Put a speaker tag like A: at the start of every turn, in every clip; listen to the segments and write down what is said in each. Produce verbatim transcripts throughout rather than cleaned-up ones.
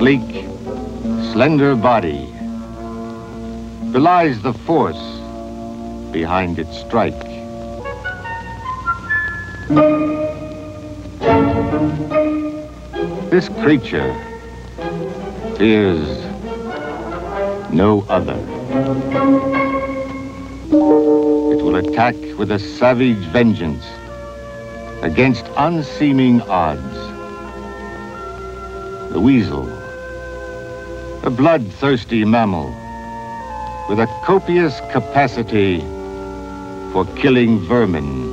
A: sleek, slender body belies the force behind its strike. This creature fears no other. It will attack with a savage vengeance against unseeming odds. The weasel, a bloodthirsty mammal with a copious capacity for killing vermin.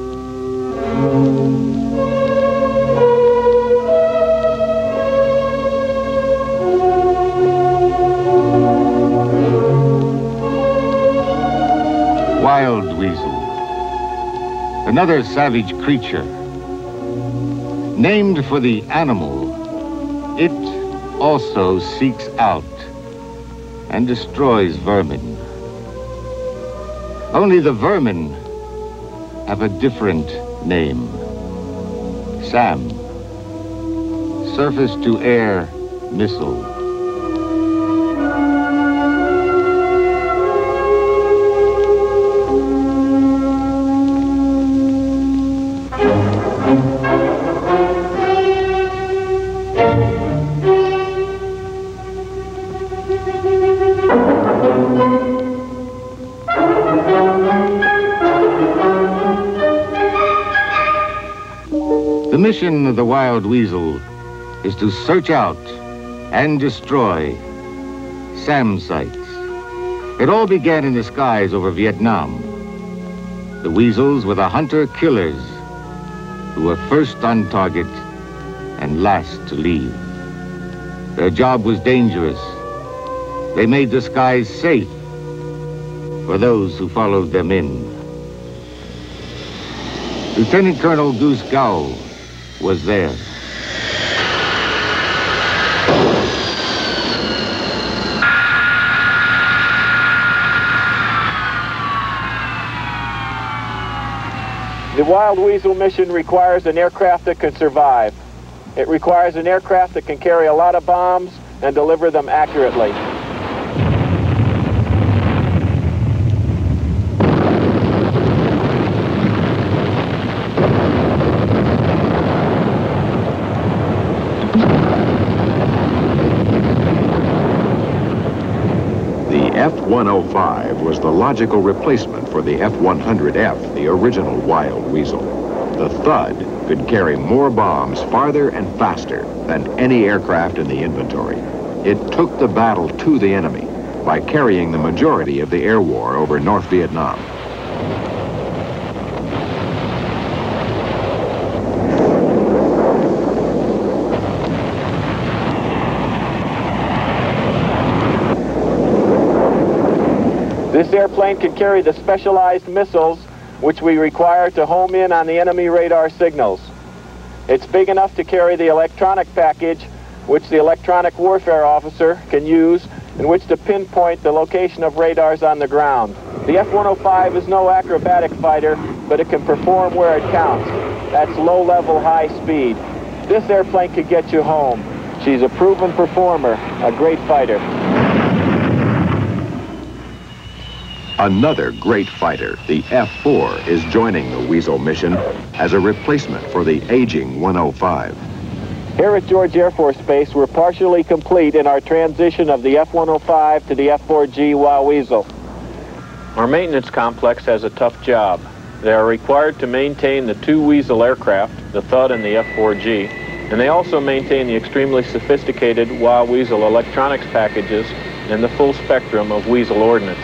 A: Wild weasel, another savage creature, named for the animal it also seeks out and destroys vermin. Only the vermin have a different name. SAM, surface-to-air missile. The mission of the wild weasel is to search out and destroy SAM sites. It all began in the skies over Vietnam. The weasels were the hunter-killers who were first on target and last to leave. Their job was dangerous. They made the skies safe for those who followed them in. Lieutenant Colonel Goose Gow was there.
B: The Wild Weasel mission requires an aircraft that can survive. It requires an aircraft that can carry a lot of bombs and deliver them accurately.
C: F one oh five was the logical replacement for the F one hundred F, the original Wild Weasel. The Thud could carry more bombs farther and faster than any aircraft in the inventory. It took the battle to the enemy by carrying the majority of the air war over North Vietnam.
B: This airplane can carry the specialized missiles which we require to home in on the enemy radar signals. It's big enough to carry the electronic package which the electronic warfare officer can use in which to pinpoint the location of radars on the ground. The F one oh five is no acrobatic fighter, but it can perform where it counts. That's low-level, high speed. This airplane could get you home. She's a proven performer, a great fighter.
C: Another great fighter, the F four, is joining the Weasel mission as a replacement for the aging one oh five.
B: Here at George Air Force Base, we're partially complete in our transition of the F one oh five to the F four G Wild Weasel. Our maintenance complex has a tough job. They are required to maintain the two Weasel aircraft, the Thud and the F four G, and they also maintain the extremely sophisticated Wild Weasel electronics packages and the full spectrum of Weasel ordnance.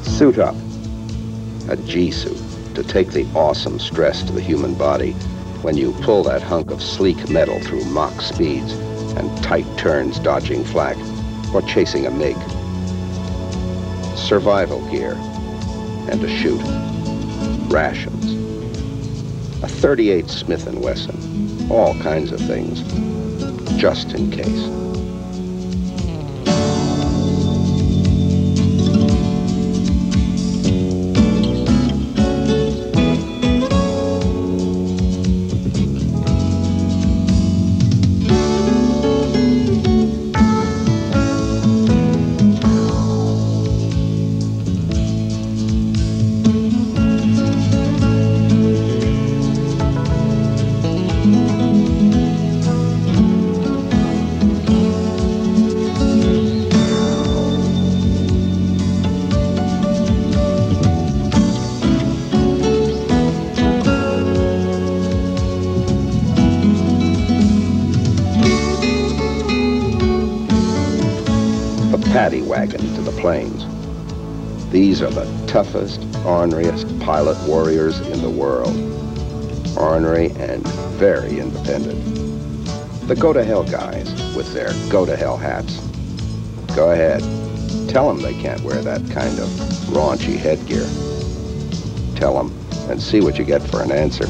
D: Suit up. A G-suit to take the awesome stress to the human body when you pull that hunk of sleek metal through Mach speeds and tight turns dodging flak or chasing a MiG. Survival gear and a chute. Rations. A thirty-eight Smith and Wesson. All kinds of things, just in case. Paddy wagon to the planes. These are the toughest, orneriest pilot warriors in the world. Ornery and very independent. The go-to-hell guys with their go-to-hell hats. Go ahead. Tell them they can't wear that kind of raunchy headgear. Tell them and see what you get for an answer.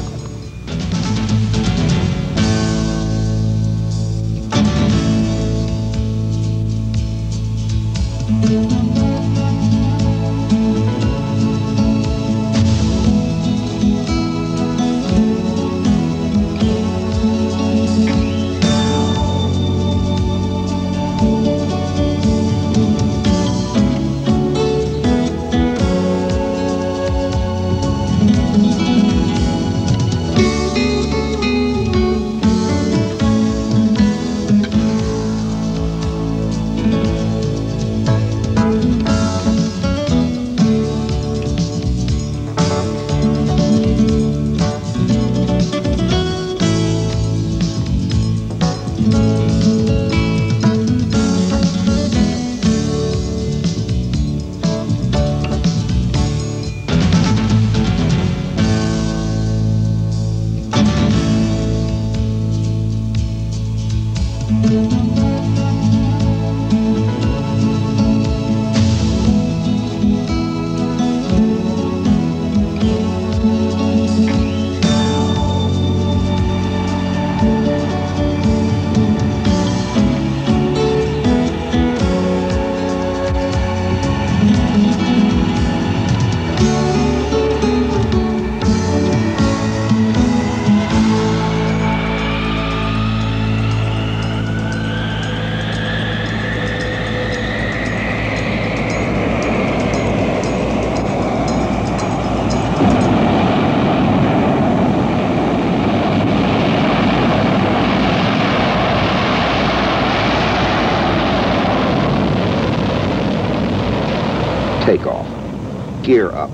D: Takeoff. Gear up.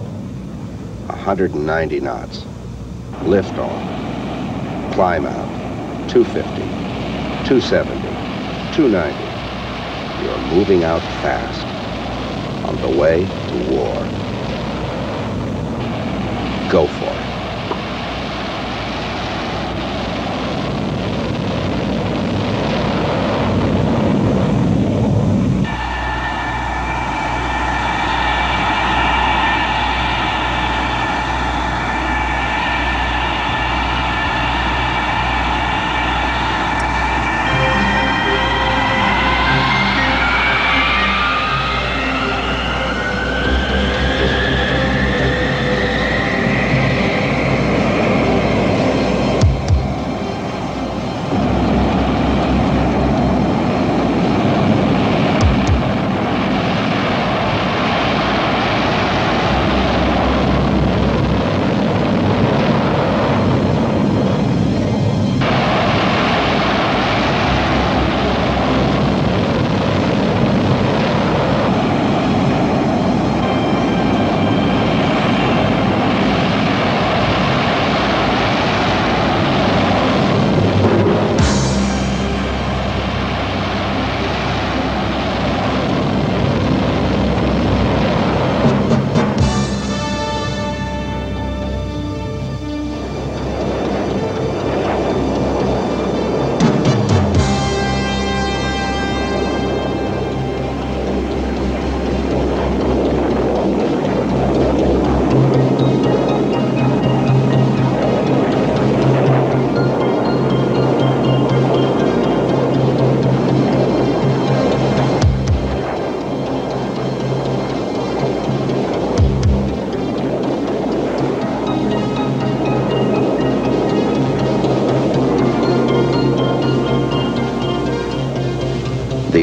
D: one hundred ninety knots. Lift off. Climb out. two fifty. two seventy. two ninety. You're moving out fast. On the way to war. Go for it.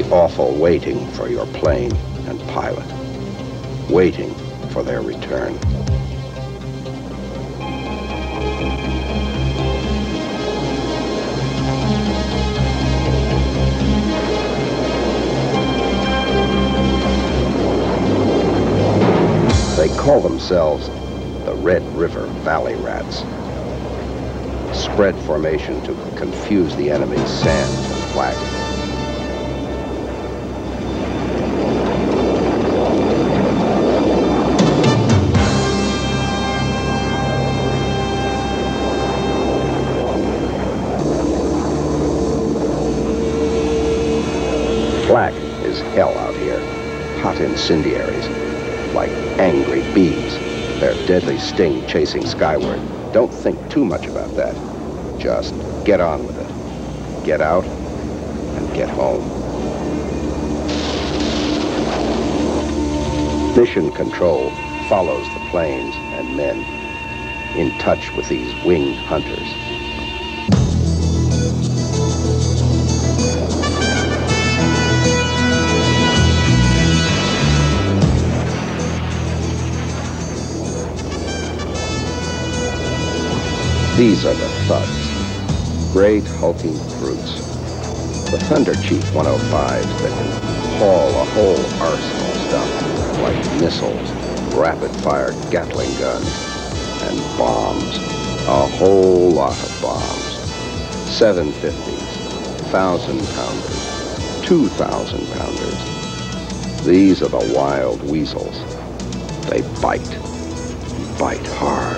D: awful waiting for your plane and pilot, waiting for their return. They call themselves the Red River Valley Rats. Spread formation to confuse the enemy's sands and flak. Flak is hell out here. Hot incendiaries, like angry bees. Their deadly sting chasing skyward. Don't think too much about that. Just get on with it. Get out and get home. Mission Control follows the planes and men in touch with these winged hunters. These are the thuds, great hulking brutes. The Thunder Chief one oh fives that can haul a whole arsenal of stuff, like missiles, rapid-fire Gatling guns, and bombs. A whole lot of bombs. seven fifties, thousand pounders, two thousand pounders. These are the wild weasels. They bite, bite hard.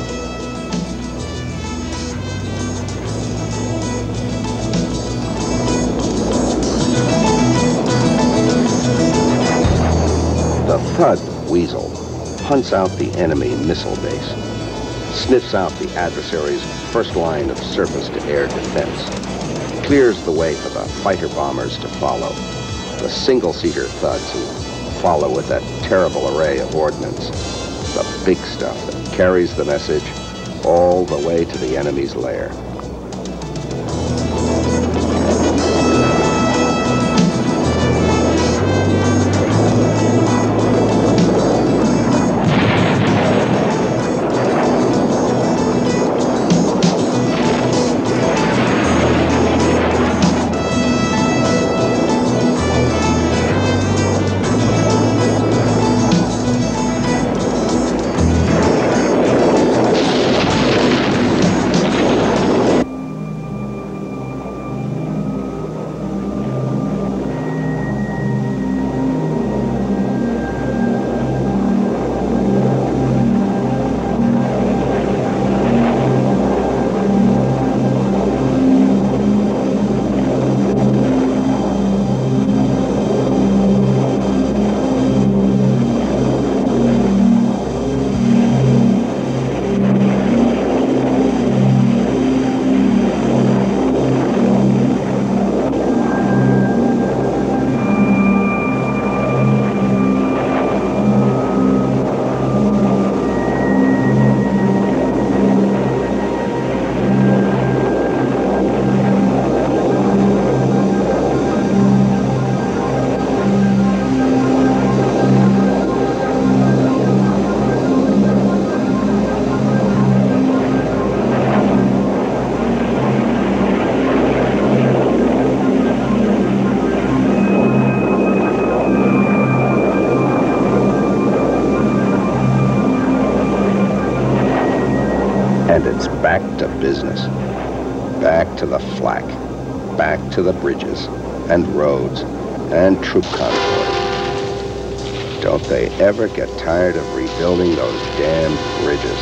D: The Thud Weasel hunts out the enemy missile base, sniffs out the adversary's first line of surface-to-air defense, clears the way for the fighter bombers to follow, the single-seater thuds who follow with that terrible array of ordnance, the big stuff that carries the message all the way to the enemy's lair. And it's back to business. Back to the flak. Back to the bridges and roads and troop convoys. Don't they ever get tired of rebuilding those damn bridges?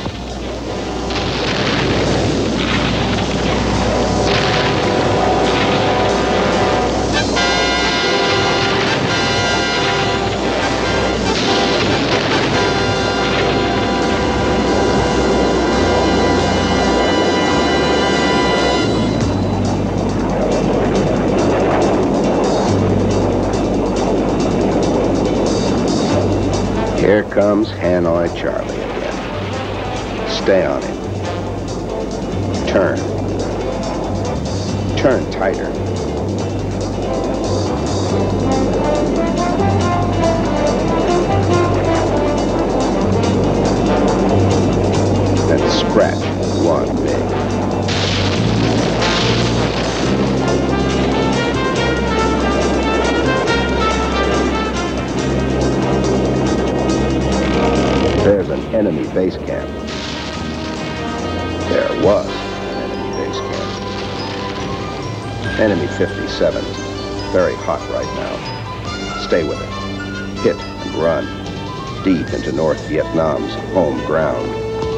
D: Here comes Hanoi Charlie again. Stay on him. Turn. Turn tighter. scratch one MiG. There's an enemy base camp. There was an enemy base camp. Enemy fifty-seven. Very hot right now. Stay with it. Hit and run. Deep into North Vietnam's home ground.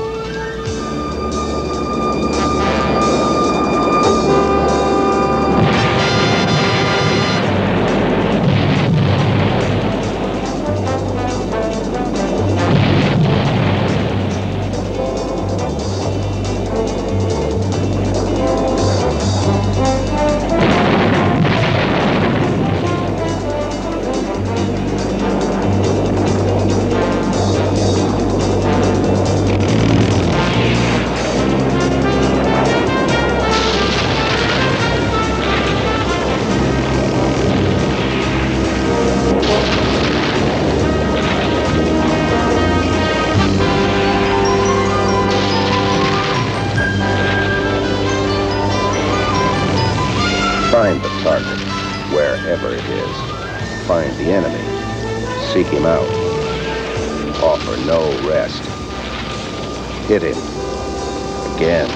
D: Find the target, wherever it is. Find the enemy. Seek him out. Offer no rest. Hit him. Again.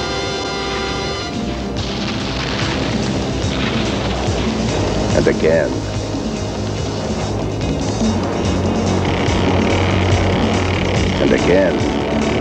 D: And again. And again.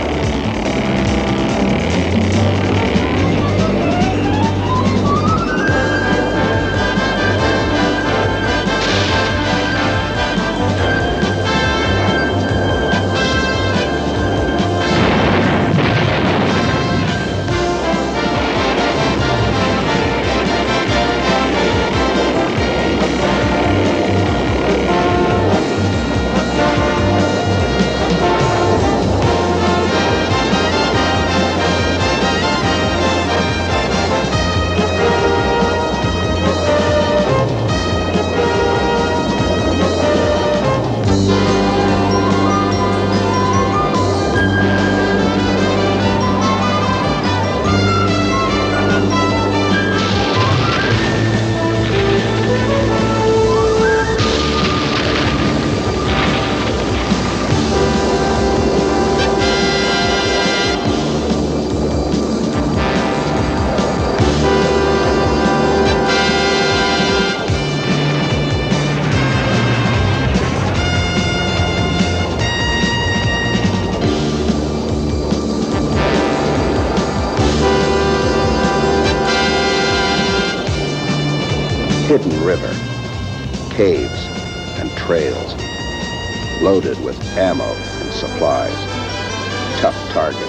D: Hidden river, caves, and trails, loaded with ammo and supplies. Tough target.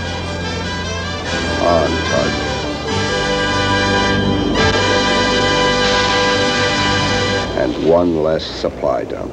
D: On target. And one less supply dump.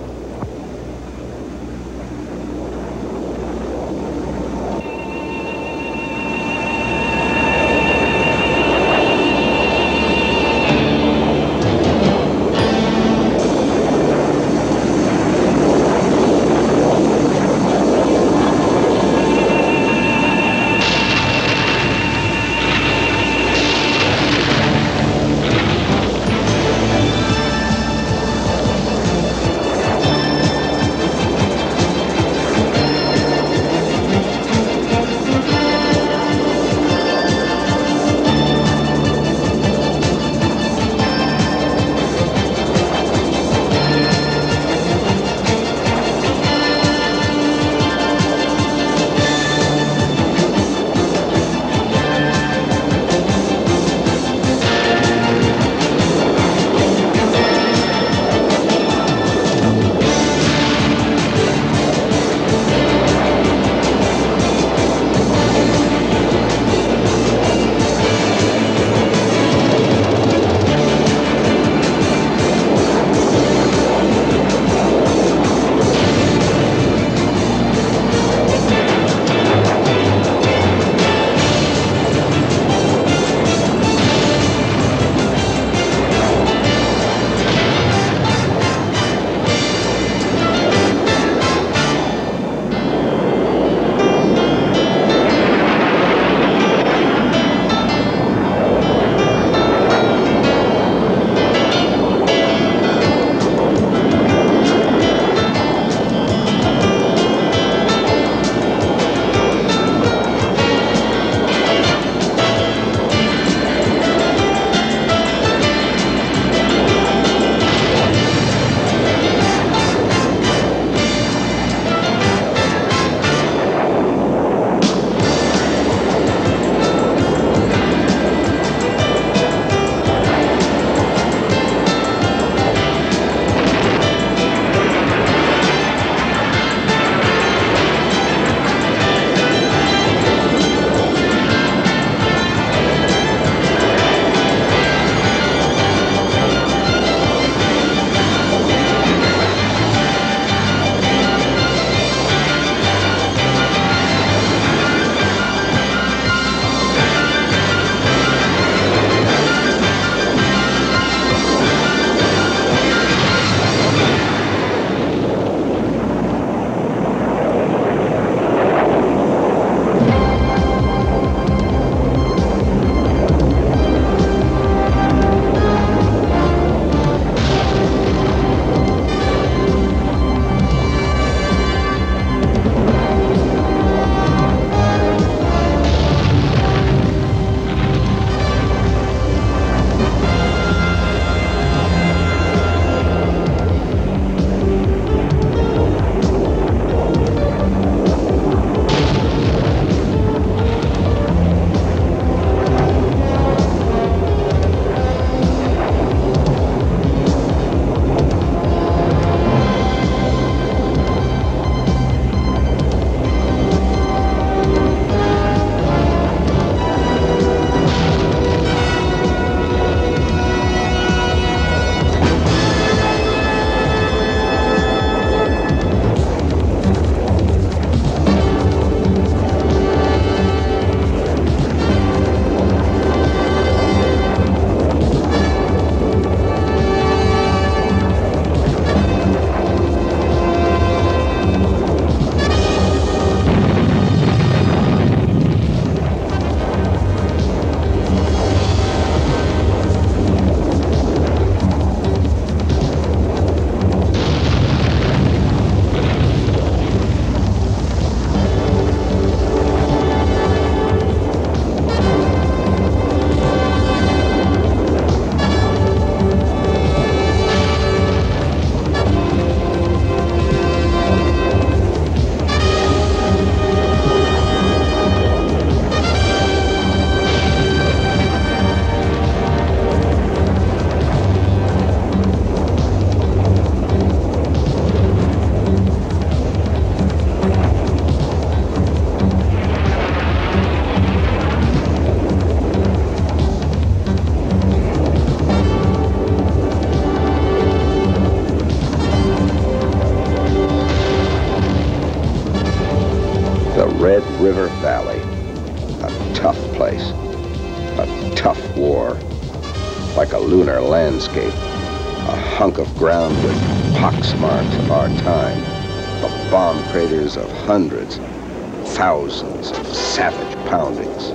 D: Red River Valley. A tough place. A tough war. Like a lunar landscape. A hunk of ground with pox marks of our time. The bomb craters of hundreds, thousands of savage poundings.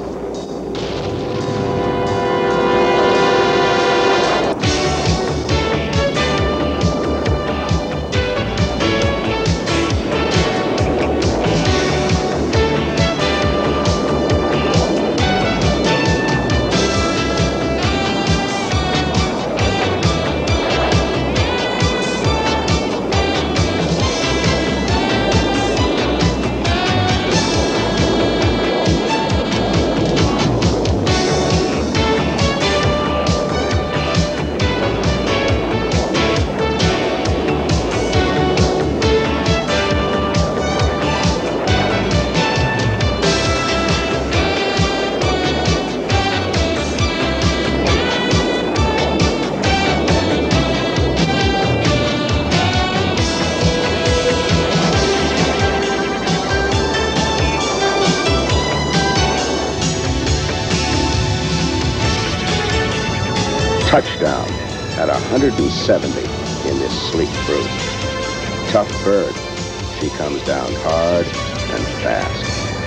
D: Touchdown at one hundred seventy in this sleek fruit. Tough bird. She comes down hard and fast.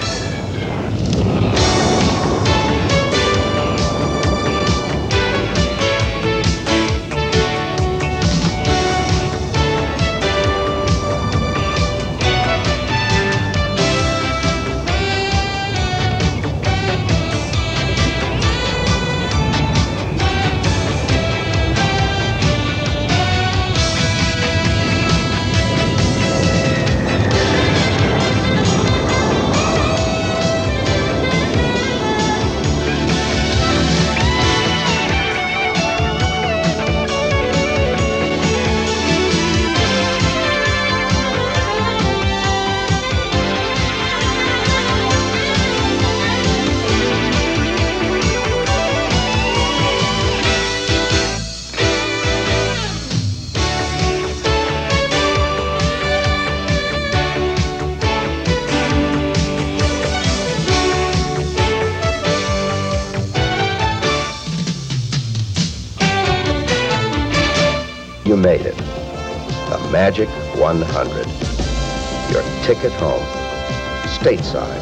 D: You made it. The Magic one hundred. Your ticket home. Stateside.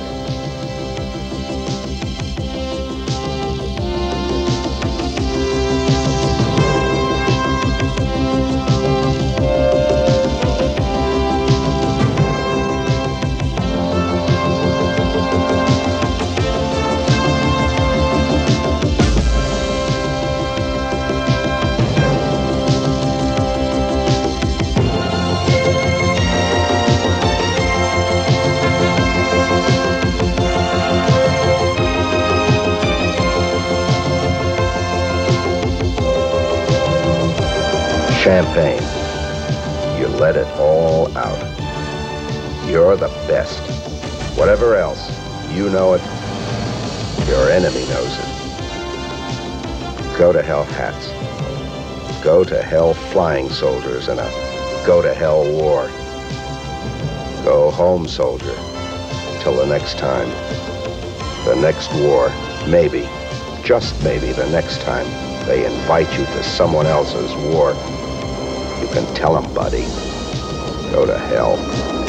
D: Champagne. You let it all out. You're the best. Whatever else, you know it. Your enemy knows it. Go to hell hats. Go to hell flying soldiers in a go to hell war. Go home, soldier. Till the next time. The next war. Maybe, just maybe the next time they invite you to someone else's war. You can tell them, buddy. Go to hell.